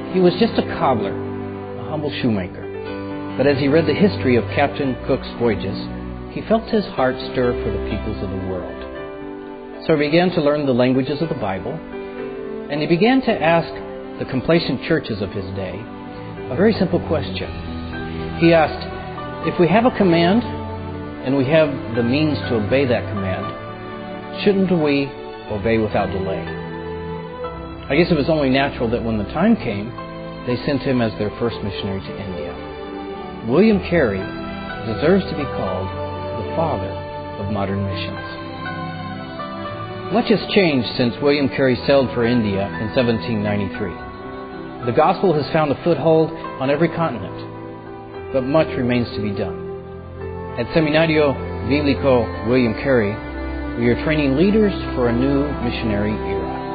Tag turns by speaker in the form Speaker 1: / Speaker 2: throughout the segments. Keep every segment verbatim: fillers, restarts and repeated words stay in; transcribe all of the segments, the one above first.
Speaker 1: He was just a cobbler, a humble shoemaker. But as he read the history of Captain Cook's voyages, he felt his heart stir for the peoples of the world. So he began to learn the languages of the Bible, and he began to ask the complacent churches of his day a very simple question. He asked, if we have a command and we have the means to obey that command, shouldn't we obey without delay? I guess it was only natural that when the time came, they sent him as their first missionary to India. William Carey deserves to be called the father of modern missions. Much has changed since William Carey sailed for India in seventeen ninety-three. The gospel has found a foothold on every continent, but much remains to be done. At Seminario Bíblico William Carey, we are training leaders for a new missionary era.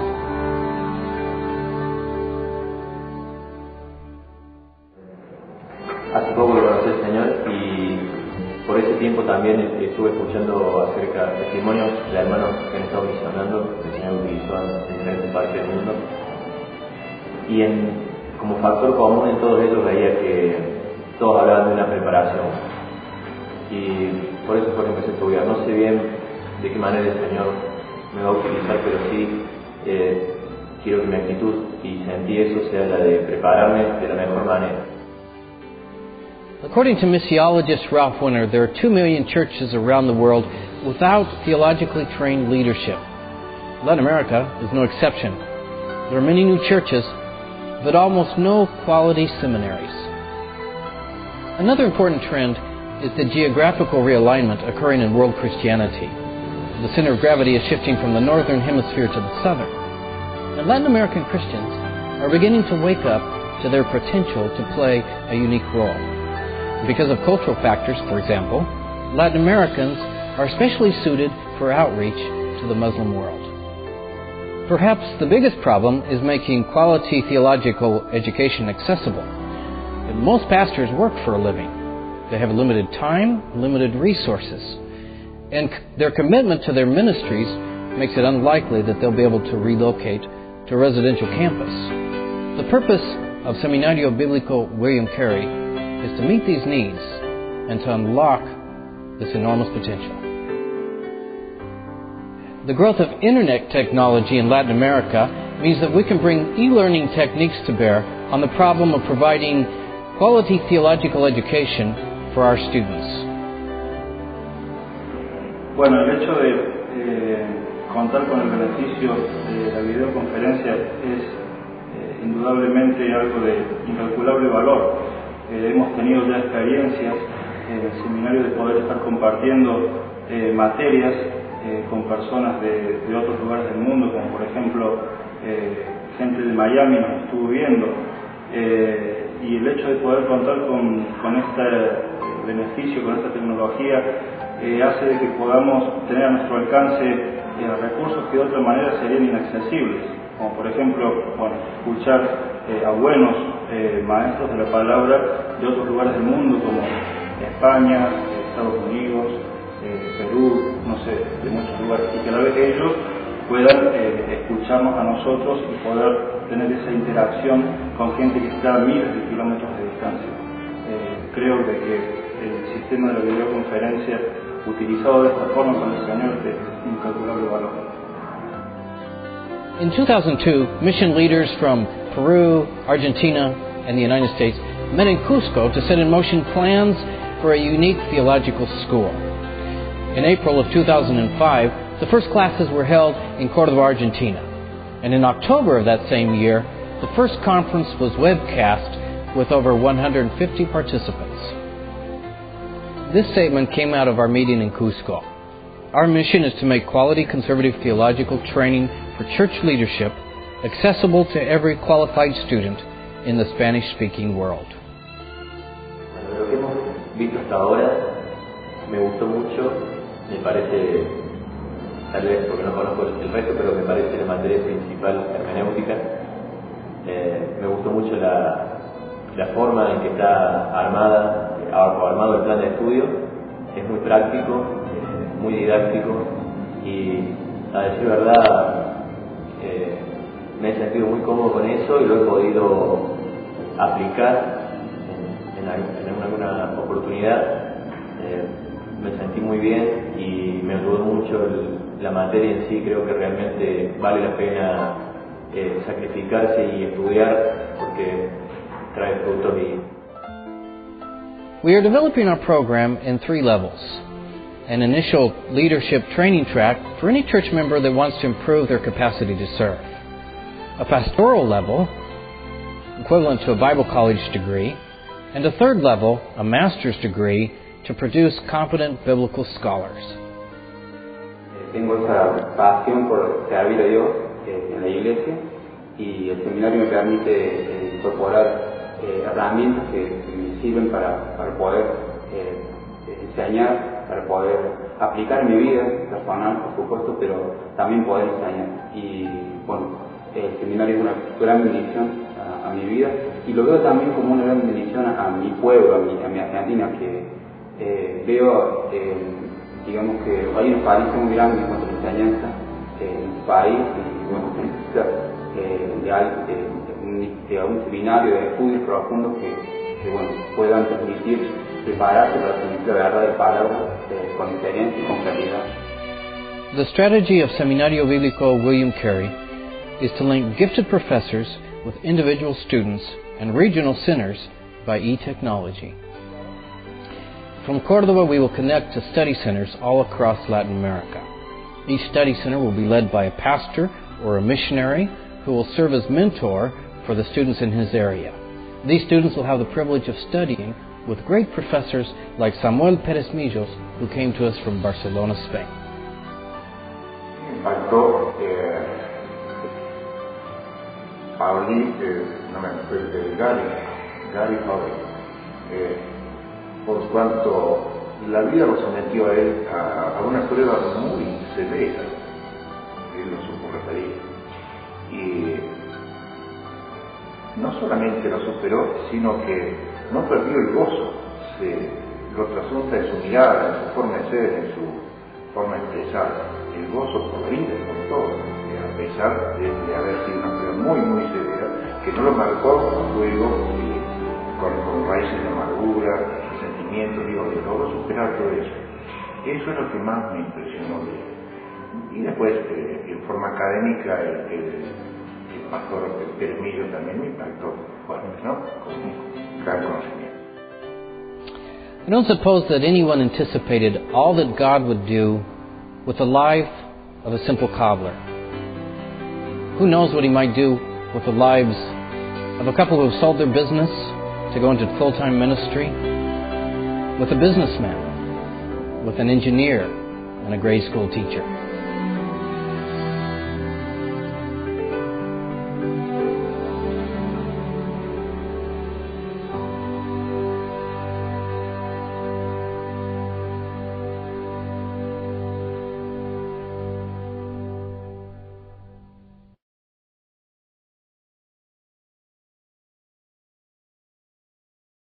Speaker 2: Hace poco lo conocí al Señor y por ese tiempo también estuve escuchando acerca de testimonios de hermanos que han estado misionando, el Señor utilizó en diferentes partes del mundo. Y en, como factor común en todos ellos veía que todos hablaban de una preparación. Y por eso fue que empecé a estudiar. No sé bien de qué manera el Señor me va a utilizar, pero sí eh, quiero que mi actitud y sentir eso sea la de prepararme de la mejor manera.
Speaker 1: According to missiologist Ralph Winter, there are two million churches around the world without theologically trained leadership. Latin America is no exception. There are many new churches, but almost no quality seminaries. Another important trend is the geographical realignment occurring in world Christianity. The center of gravity is shifting from the northern hemisphere to the southern. And Latin American Christians are beginning to wake up to their potential to play a unique role. Because of cultural factors, for example, Latin Americans are especially suited for outreach to the Muslim world. Perhaps the biggest problem is making quality theological education accessible. Most pastors work for a living. They have limited time, limited resources, and their commitment to their ministries makes it unlikely that they'll be able to relocate to a residential campus. The purpose of Seminario Bíblico William Carey is to meet these needs and to unlock this enormous potential. The growth of internet technology in Latin America means that we can bring e-learning techniques to bear on the problem of providing quality theological education for our students.
Speaker 3: Bueno, el hecho de eh, contar con el beneficio de la videoconferencia es eh, indudablemente algo de incalculable valor. Eh, hemos tenido ya experiencias en el seminario de poder estar compartiendo eh, materias eh, con personas de, de otros lugares del mundo, como por ejemplo eh, gente de Miami nos estuvo viendo, eh, y el hecho de poder contar con, con este beneficio, con esta tecnología, eh, hace de que podamos tener a nuestro alcance eh, recursos que de otra manera serían inaccesibles, como por ejemplo, bueno, escuchar eh, a buenos eh, maestros de la palabra de otros lugares del mundo, como España, Estados Unidos, eh, Perú, no sé, de muchos lugares, y que a la vez ellos puedan eh, escucharnos a nosotros y poder tener esa interacción con gente que está a miles de kilómetros de distancia. Eh, creo de que el sistema de la videoconferencia utilizado de esta forma con el Señor es de incalculable valor.
Speaker 1: In two thousand two, mission leaders from Peru, Argentina, and the United States met in Cusco to set in motion plans for a unique theological school. In April of two thousand five, the first classes were held in Córdoba, Argentina. And in October of that same year, the first conference was webcast with over one hundred fifty participants. This statement came out of our meeting in Cusco. Our mission is to make quality conservative theological training for church leadership accessible to every qualified student in the Spanish-speaking world.
Speaker 2: Bueno, lo que hemos visto hasta ahora me gustó mucho, me parece, tal vez porque no conozco el resto, pero me parece la materia principal hermenéutica. Eh, me gustó mucho la, la forma en que está armada, o armado el plan de estudio. Es muy práctico, eh, muy didáctico y, a decir verdad, eh, me he sentido muy cómodo con eso y lo he podido aplicar en, en, en alguna oportunidad. Eh, me sentí muy bien y me ayudó mucho el, la materia en sí. Creo que realmente vale la pena eh, sacrificarse y estudiar porque trae frutos. Y...
Speaker 1: We are developing our program in three levels. An initial leadership training track for any church member that wants to improve their capacity to serve. A pastoral level, equivalent to a Bible college degree, and a third level, a master's degree, to produce competent biblical scholars.
Speaker 4: Tengo esa pasión por servir a Dios eh, en la iglesia y el seminario me permite eh, incorporar eh, herramientas que, que me sirven para, para poder eh, enseñar, para poder aplicar en mi vida personal, por supuesto, pero también poder enseñar. Y bueno, el seminario es una gran bendición a, a mi vida y lo veo también como una gran bendición a, a mi pueblo, a mi, a mi Argentina, que eh, veo, eh, digamos que hay una falencia muy grande en cuanto a la enseñanza eh, en el país y bueno, se necesita eh, de, de, de, de un seminario de estudios profundos que, que bueno, puedan permitir prepararse para transmitir la verdad de palabra eh, con experiencia y con claridad.
Speaker 1: The strategy of Seminario Bíblico William Carey is to link gifted professors with individual students and regional centers by e-technology. From Córdoba, we will connect to study centers all across Latin America. Each study center will be led by a pastor or a missionary who will serve as mentor for the students in his area. These students will have the privilege of studying with great professors like Samuel Pérez Millos, who came to us from Barcelona, Spain.
Speaker 5: Impactó eh, Pauli, eh, no me acuerdo, eh, Gary, Gary Pauli, eh, por cuanto la vida lo sometió a él a, a una prueba muy severa, él lo supo referir, y no solamente lo superó, sino que no perdió el gozo, se lo trasunta en su mirada, en su forma de ser, en su forma de expresar, el gozo por la vida, por todo, y a pesar de, de haber sido una prueba muy, muy severa, que no lo marcó luego eh, con, con raíces de amargura, resentimiento, digo, de logró superar todo eso. Eso es lo que más me impresionó de él. Y después, eh, en forma académica, el, el, el pastor Pérez Millos también me impactó fuerte, ¿no? Con un gran conocimiento.
Speaker 1: I don't suppose that anyone anticipated all that God would do with the life of a simple cobbler. Who knows what He might do with the lives of a couple who have sold their business to go into full-time ministry, with a businessman, with an engineer, and a grade school teacher.